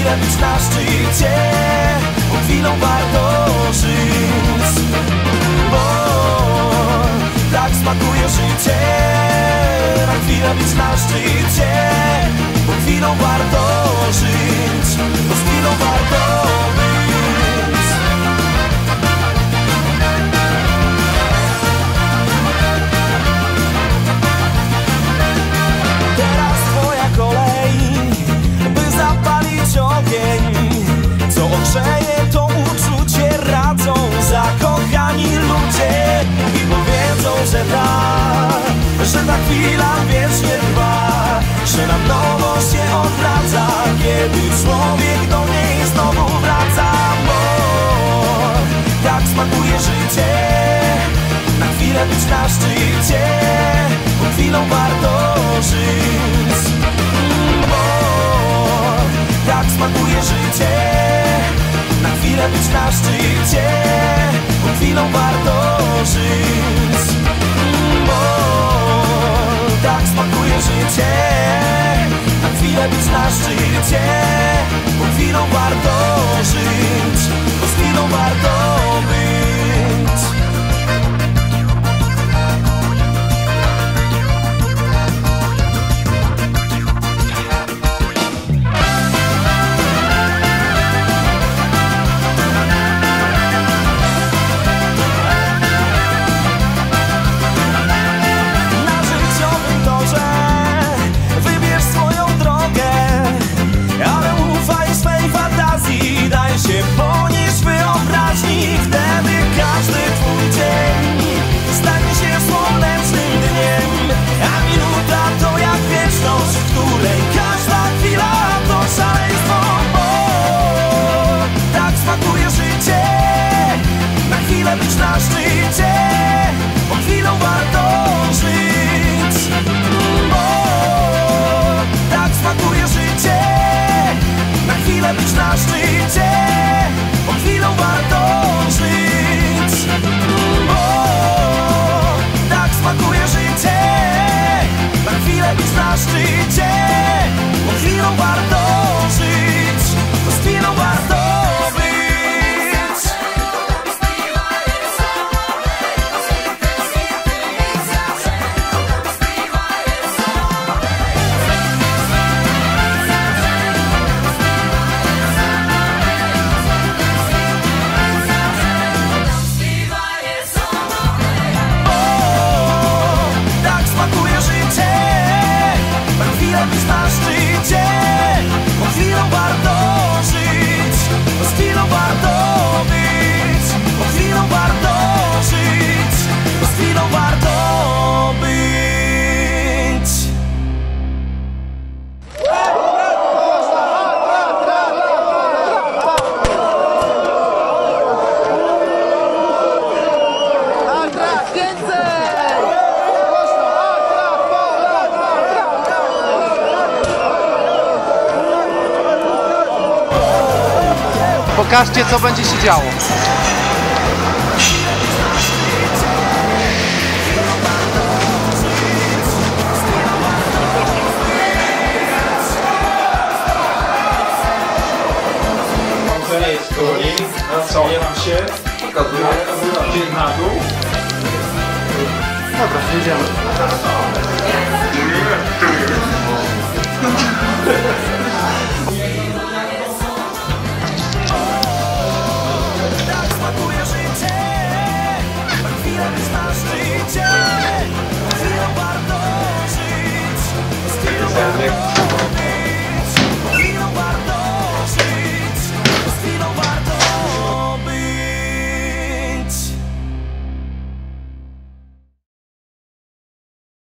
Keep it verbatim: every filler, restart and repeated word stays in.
chwilę być na szczycie, bo chwilą warto żyć. Bo tak smakuje życie, na chwilę być na szczycie, bo chwilą warto żyć, bo z chwilą warto być. Teraz twoja kolej, by zapalić ogień, co ogrzeje to uczucie. Radzą zakochani ludzie i powiedzą, że tak, że ta chwila wiecznie trwa, że na nowo się odradza, kiedy człowiek do niej znowu wraca. Bo tak smakuje życie, na chwilę być na szczycie, bo chwilą warto żyć. Bo tak smakuje życie, na chwilę być na szczycie, bo chwilą warto żyć. Bo tak smakuje życie, na chwilę być na szczycie, bo chwilą warto żyć, bo z chwilą warto być. Ponieść wyobraźni, wtedy każdy twój dzień stanie się słonecznym dniem, a minuta to jak wieczność, w której każda chwila to szaleństwo. Bo tak smakuje życie, na chwilę być na szczycie, bo chwilą warto żyć. Bo tak smakuje życie, na chwilę być na szczycie, bo chwilą warto żyć. Bo tak smakuje życie, na chwilę być na szczycie, bo chwilą warto żyć, bo z chwilą warto być. Być na szczycie, bo chwilą warto żyć, bo z chwilą warto być, bo chwilą warto żyć, bo z chwilą warto być. Pokażcie, co będzie się działo. To nie jest konik, zabieram się, pokazuję na dół. Dobra, jedziemy.